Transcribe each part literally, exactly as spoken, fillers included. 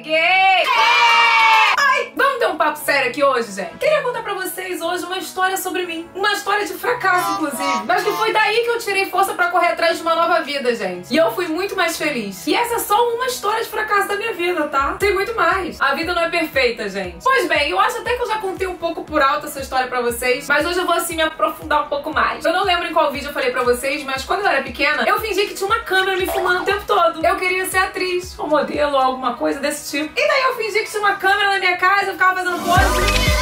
Cheguei! Ai, vamos ter um papo sério aqui hoje, gente? Queria contar pra vocês hoje uma história sobre mim. Uma história de fracasso, inclusive. Mas que foi daí que eu tirei força pra correr atrás de uma nova vida, gente. E eu fui muito mais feliz. E essa é só uma história de fracasso da minha vida, tá? Tem muito mais. A vida não é perfeita, gente. Pois bem, eu acho até que eu já contei um pouco por alto essa história pra vocês, mas hoje eu vou assim me aprofundar um pouco mais. Eu não lembro em qual vídeo eu falei pra vocês, mas quando eu era pequena, eu fingi que tinha uma câmera me filmando o tempo todo. Eu queria ser atriz, ou modelo, ou alguma coisa desse tipo. E daí eu fingi que tinha uma câmera na minha casa, eu ficava fazendo pose.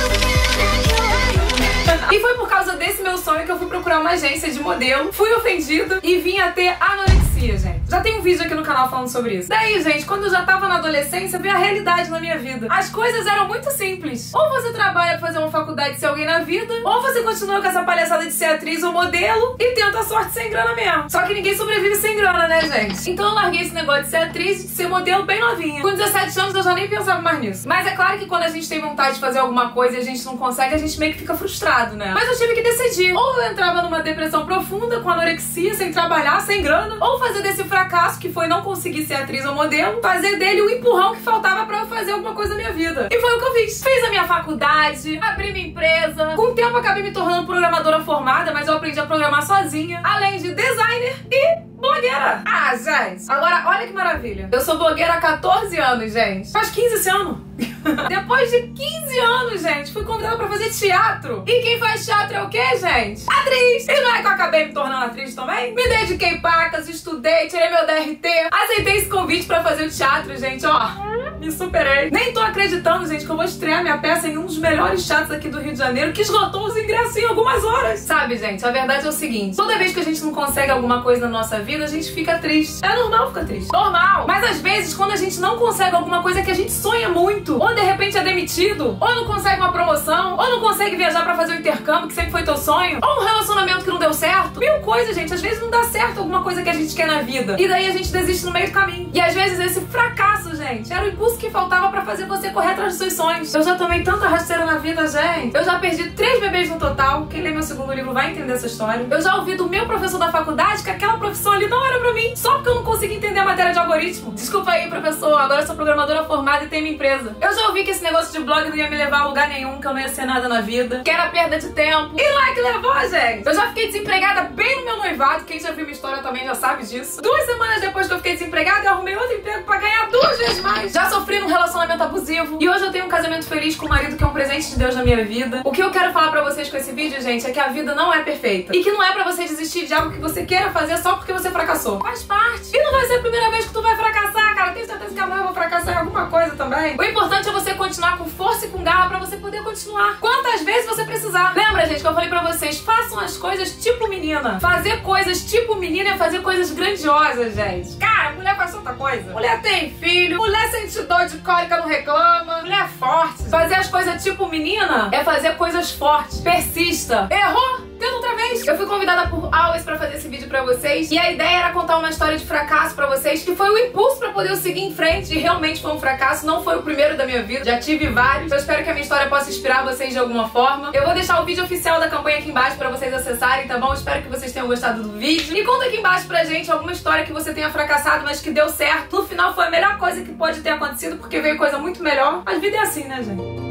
E foi por causa desse meu sonho que eu fui procurar uma agência de modelo, fui ofendida e vim a ter anorexia, gente. Já tem um vídeo aqui no canal falando sobre isso. Daí, gente, quando eu já tava na adolescência, veio a realidade na minha vida. As coisas eram muito simples. Ou você trabalha pra fazer uma faculdade e ser alguém na vida, ou você continua com essa palhaçada de ser atriz ou modelo e tenta a sorte sem grana mesmo. Só que ninguém sobrevive sem grana, né, gente? Então eu larguei esse negócio de ser atriz e de ser modelo bem novinha. Com dezessete anos eu já nem pensava mais nisso. Mas é claro que quando a gente tem vontade de fazer alguma coisa e a gente não consegue, a gente meio que fica frustrado, né? Mas eu tive que decidir. Ou eu entrava numa depressão profunda, com anorexia, sem trabalhar, sem grana, ou fazer desse fracasso, que foi não conseguir ser atriz ou modelo, fazer dele o empurrão que faltava pra eu fazer alguma coisa na minha vida. E foi o que eu fiz. Fiz a minha faculdade, abri minha empresa. Com o tempo eu acabei me tornando programadora formada, mas eu aprendi a programar sozinha, além de designer e blogueira. Ah, gente, agora olha que maravilha. Eu sou blogueira há quatorze anos, gente. Faz quinze esse ano. Depois de quinze anos, gente, fui convidada pra fazer teatro. E quem faz teatro é o quê, gente? Atriz. E não é que eu acabei me tornando atriz também? Me dediquei pacas, estudei, tirei meu D R T, aceitei esse convite pra fazer o teatro, gente, ó. Me superei. Nem tô acreditando, gente, que eu vou estrear minha peça em um dos melhores teatros aqui do Rio de Janeiro, que esgotou os ingressos em algumas horas. Sabe, gente, a verdade é o seguinte: toda vez que a gente não consegue alguma coisa na nossa vida, a gente fica triste. É normal ficar triste. Normal. Mas às vezes, quando a gente não consegue alguma coisa que a gente sonha muito, ou de repente é demitido, ou não consegue uma promoção, ou não consegue viajar pra fazer um intercâmbio, que sempre foi teu sonho, ou um relacionamento que não deu certo, mil coisas, gente. Às vezes não dá certo alguma coisa que a gente quer na vida. E daí a gente desiste no meio do caminho. E às vezes esse fracasso, gente, era o impulso que faltava pra fazer você correr atrás dos seus sonhos. Eu já tomei tanta rasteira na vida, gente. Eu já perdi três bebês no total. Quem lê meu segundo livro vai entender essa história. Eu já ouvi do meu professor da faculdade que aquela profissão ali não era pra mim, só porque eu não consegui entender a matéria de algoritmo. Desculpa aí, professor, agora eu sou programadora formada e tenho minha empresa. Eu já ouvi que esse negócio de blog não ia me levar a lugar nenhum, que eu não ia ser nada na vida, que era perda de tempo. E lá que levou, gente. Eu já fiquei desempregada bem no meu noivado. Quem já viu minha história também já sabe disso. Duas semanas depois que eu fiquei desempregada, eu arrumei outro emprego pra ganhar duas vezes mais. Já sofri num relacionamento abusivo. E hoje eu tenho um casamento feliz com um marido que é um presente de Deus na minha vida. O que eu quero falar pra vocês com esse vídeo, gente, é que a vida não é perfeita. E que não é pra você desistir de algo que você queira fazer só porque você fracassou. Faz parte. E não vai ser a primeira vez que tu vai fracassar, cara. Tenho certeza que amanhã eu vou fracassar em alguma coisa também. O importante é você continuar com força e com garra pra você poder continuar quantas vezes você precisar. Lembra, gente, que eu falei pra vocês? Façam as coisas tipo menina. Fazer coisas tipo menina é fazer coisas grandiosas, gente. Cara, mulher faz tanta coisa. Mulher tem filho, mulher sente dor de cólica, não reclama. Mulher é forte. Fazer as coisas tipo menina é fazer coisas fortes. Persista. Errou? Tenta outra vez. Eu fui convidada por Always pra fazer esse vídeo pra vocês. E a ideia era contar uma história de fracasso pra vocês, que foi o impulso pra poder eu seguir em frente. E realmente foi um fracasso. Não foi o primeiro da minha vida. Já tive vários. Eu espero que a minha história possa inspirar vocês de alguma forma. Eu vou deixar o vídeo oficial da campanha aqui embaixo pra vocês acessarem, tá bom? Espero que vocês tenham gostado do vídeo. E conta aqui embaixo pra gente alguma história que você tenha fracassado, mas que deu certo. No final foi a melhor coisa que pode ter acontecido, porque veio coisa muito melhor. Mas a vida é assim, né, gente?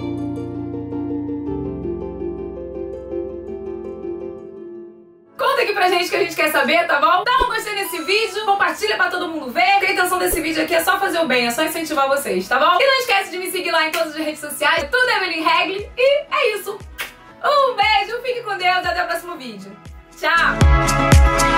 Conta aqui pra gente que a gente quer saber, tá bom? Dá um gostei nesse vídeo, compartilha pra todo mundo ver. Porque a intenção desse vídeo aqui é só fazer o bem, é só incentivar vocês, tá bom? E não esquece de me seguir lá em todas as redes sociais, tudo é Evelyn Regli. E é isso. Um beijo, fique com Deus e até o próximo vídeo. Tchau!